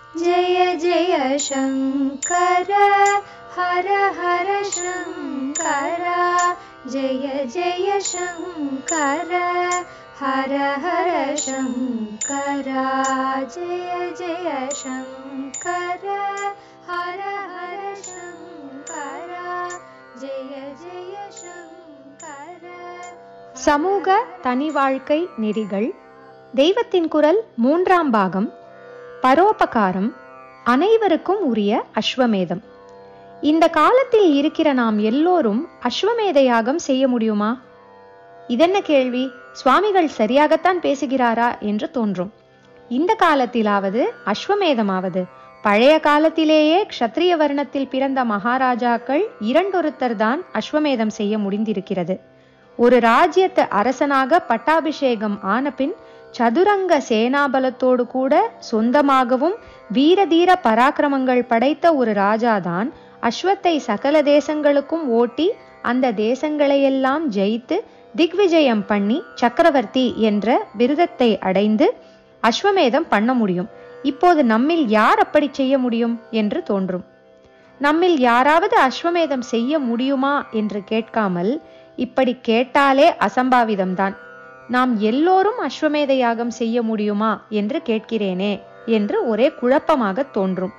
जय जय शङ्कर हर हर शङ्कर जय जय शङ्कर हर हर शङ्कर जय जय शङ्कर हर हर शङ्कर जय जय शङ्कर. சமூக தனி வாழ்க்கை நெறிகள், தெய்வத்தின் குரல் 3ஆம் பாகம், பரோபகாரம், அனைவருக்கும் உரிய அஸ்வமேதம். இந்த காலத்தில் இருக்கிற நாம் எல்லோரும் அஸ்வமேத யாகம் செய்ய முடியுமா? இதென்ன கேள்வி, சுவாமிகள் சரியாகத்தான் பேசுகிறாரா என்று தோன்றும். இந்த காலத்திலாவது அஸ்வமேதமாவது பழைய காலத்திலேயே க்ஷத்ரிய வர்ணத்தில் பிறந்த மகாராஜாக்கள் 2 தான் அஸ்வமேதம் செய்ய முடிந்திருக்கிறது. ஒரு ராஜ்யத்து அரசனாக பட்டாபிஷேகம் ஆனபின் சதுரங்க சேனாபலத்தோடு கூட சொந்தமாகவும் வீரதீர பராக்கிரமங்கள் படைத்த ஒரு ராஜாதான் அஸ்வத்தை சகல தேசங்களுக்கும் ஓட்டி அந்த தேசங்களையெல்லாம் ஜெயித்து திக்விஜயம் பண்ணி சக்கரவர்த்தி என்ற விருதத்தை அடைந்து அஸ்வமேதம் பண்ண முடியும். இப்போது நம்மில் யார் அப்படி செய்ய முடியும் என்று தோன்றும். நம்மில் யாராவது அஸ்வமேதம் செய்ய முடியுமா என்று கேட்காமல், இப்படி கேட்டாலே அசம்பாவிதம்தான், நாம் எல்லோரும் அஸ்வமேத யாகம் செய்ய முடியுமா என்று கேட்கிறேனே என்று ஒரே குழப்பமாக தோன்றும்.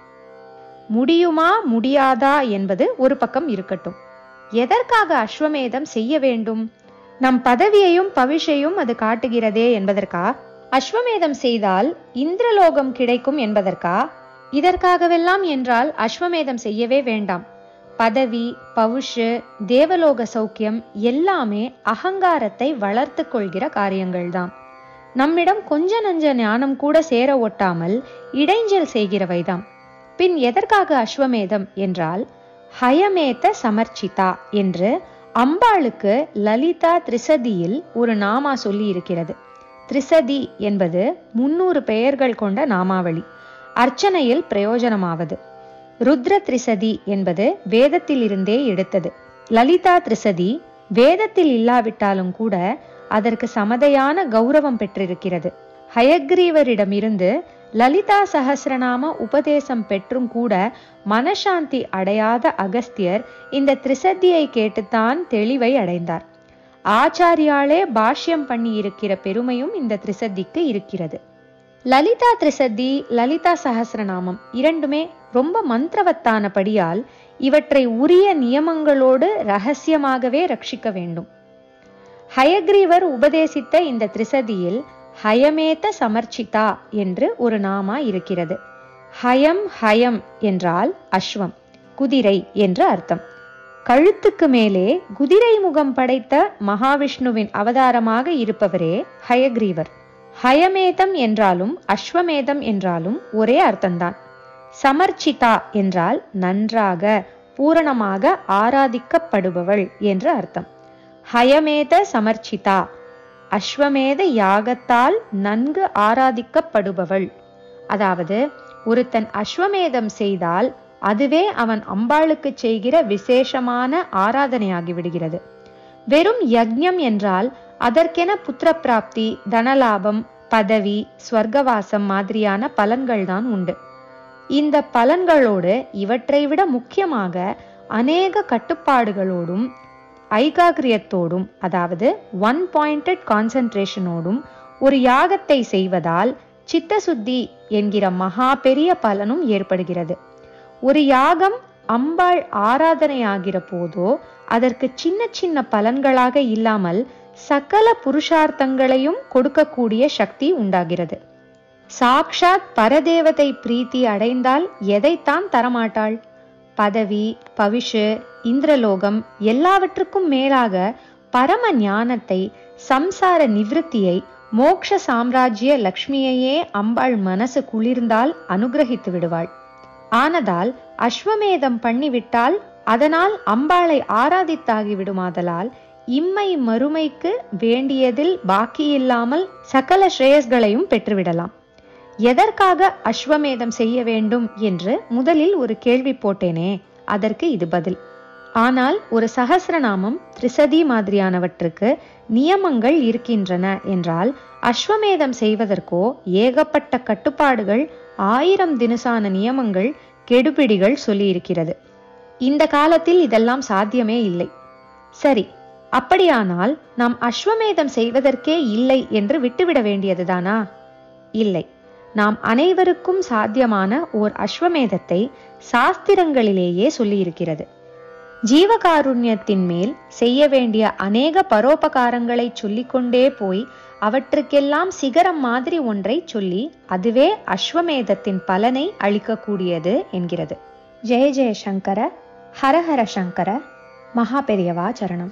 முடியுமா முடியாதா என்பது ஒரு பக்கம் இருக்கட்டும். எதற்காக அஸ்வமேதம் செய்ய வேண்டும்? நம் பதவியையும் பவிஷையும் அது காட்டுகிறதே என்பதற்கா? அஸ்வமேதம் செய்தால் இந்திரலோகம் கிடைக்கும் என்பதற்கா? இதற்காகவெல்லாம் என்றால் அஸ்வமேதம் செய்யவே வேண்டாம். பதவி, பவுஷு, தேவலோக சௌக்கியம் எல்லாமே அகங்காரத்தை வளர்த்து கொள்கிற காரியங்கள்தான். நம்மிடம் கொஞ்ச நஞ்ச ஞானம் கூட சேர ஒட்டாமல் இடைஞ்சல் செய்கிறவைதாம். பின் எதற்காக அஸ்வமேதம் என்றால், ஹயமேத சமர்ச்சிதா என்று அம்பாளுக்கு லலிதா திரிசதியில் ஒரு நாமா சொல்லி இருக்கிறது. திரிசதி என்பது 300 பெயர்கள் கொண்ட நாமாவளி. அர்ச்சனையில் பிரயோஜனமாவது. ருத்ர திரிசதி என்பது வேதத்தில் இருந்தே எடுத்தது. லலிதா திரிசதி வேதத்தில் இல்லாவிட்டாலும் கூட அதற்கு சமதையான கௌரவம் பெற்றிருக்கிறது. ஹயக்ரீவரிடமிருந்து லலிதா சஹஸ்ரநாம உபதேசம் பெற்றும் கூட மனசாந்தி அடையாத அகஸ்தியர் இந்த திரிசதியை கேட்டுத்தான் தெளிவை அடைந்தார். ஆச்சாரியாலே பாஷ்யம் பண்ணி இருக்கிற பெருமையும் இந்த திரிசதிக்கு இருக்கிறது. லலிதா திரிசதி, லலிதா சஹஸ்ரநாமம் இரண்டுமே ரொம்ப மந்திரவத்தானபடியால் இவற்றை உரிய நியமங்களோடு ரகசியமாகவே ரட்சிக்க வேண்டும். ஹயக்ரீவர் உபதேசித்த இந்த திரிசதியில் ஹயமேத சமர்ச்சிதா என்று ஒரு நாமா இருக்கிறது. ஹயம் ஹயம் என்றால் அஸ்வம், குதிரை என்று அர்த்தம். கழுத்துக்கு மேலே குதிரை முகம் படைத்த மகாவிஷ்ணுவின் அவதாரமாக இருப்பவரே ஹயக்ரீவர். ஹயமேதம் என்றாலும் அஸ்வமேதம் என்றாலும் ஒரே அர்த்தம்தான். சமர்ச்சிதா என்றால் நன்றாக பூரணமாக ஆராதிக்கப்படுபவள் என்று அர்த்தம். ஹயமேத சமர்ச்சிதா, அஸ்வமேத யாகத்தால் நன்கு ஆராதிக்கப்படுபவள். அதாவது ஒருத்தன் அஸ்வமேதம் செய்தால் அதுவே அவன் அம்பாளுக்கு செய்கிற விசேஷமான ஆராதனையாகி விடுகிறது. வெறும் யஜ்ஞம் என்றால் அதற்கென புத்திர பிராப்தி, தனலாபம், பதவி, ஸ்வர்க்கவாசம் மாதிரியான பலன்கள் தான் உண்டு. இந்த பலன்களோடு இவற்றை விட முக்கியமாக அநேக கட்டுப்பாடுகளோடும் ஐகாகிரியத்தோடும், அதாவது ஒன் பாயிண்டட் கான்சென்ட்ரேஷனோடும் ஒரு யாகத்தை செய்வதால் சித்தசுத்தி என்கிற மகா பெரிய பலனும் ஏற்படுகிறது. ஒரு யாகம் அம்பாள் ஆராதனையாகிற போதோ அதற்கு சின்ன சின்ன பலன்களாக இல்லாமல் சகல புருஷார்த்தங்களையும் கொடுக்கக்கூடிய சக்தி உண்டாகிறது. சாக்ஷாத் பரதேவதை பிரீத்தி அடைந்தால் எதைத்தான் தரமாட்டாள்? பதவி, பவிஷு, இந்திரலோகம் எல்லாவற்றுக்கும் மேலாக பரம ஞானத்தை, சம்சார நிவிருத்தியை, மோக்ஷ சாம்ராஜ்ய லக்ஷ்மியையே அம்பாள் மனசு குளிர்ந்தால் அனுகிரகித்து விடுவாள். ஆனதால் அஸ்வமேதம் பண்ணிவிட்டால் அதனால் அம்பாளை ஆராதித்தாகி விடுமாதலால் இம்மை மறுமைக்கு வேண்டியதில் பாக்கியில்லாமல் சகல ஸ்ரேயஸ்களையும் பெற்றுவிடலாம். எதற்காக அஸ்வமேதம் செய்ய வேண்டும் என்று முதலில் ஒரு கேள்வி போட்டேனே, அதற்கு இது பதில். ஆனால் ஒரு சஹஸ்ரநாமம், திரிசதி மாதிரியானவற்றுக்கு நியமங்கள் இருக்கின்றன என்றால் அஸ்வமேதம் செய்வதற்கோ ஏகப்பட்ட கட்டுப்பாடுகள் 1000 தினுசான நியமங்கள், கெடுபிடிகள் சொல்லியிருக்கிறது. இந்த காலத்தில் இதெல்லாம் சாத்தியமே இல்லை. சரி, அப்படியானால் நாம் அஸ்வமேதம் செய்வதற்கே இல்லை என்று விட்டுவிட வேண்டியதுதானா? இல்லை. நாம் அனைவருக்கும் சாத்தியமான ஓர் அஸ்வமேதத்தை சாஸ்திரங்களிலேயே சொல்லியிருக்கிறது. ஜீவகாருண்யத்தின் மேல் செய்ய வேண்டிய அநேக பரோபகாரங்களை சொல்லிக்கொண்டே போய் அவற்றுக்கெல்லாம் சிகரம் மாதிரி ஒன்றை சொல்லி அதுவே அஸ்வமேதத்தின் பலனை அளிக்கக்கூடியது என்கிறது. ஜெய ஜெய சங்கர, ஹரஹர சங்கர, மகா பெரியவா சரணம்.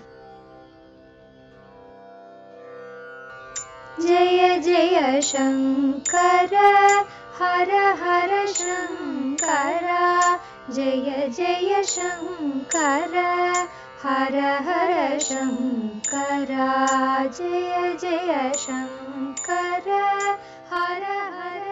जय जय शंकर हर हर शंकर, जय जय शंकर हर हर शंकर, जय जय शंकर हर हर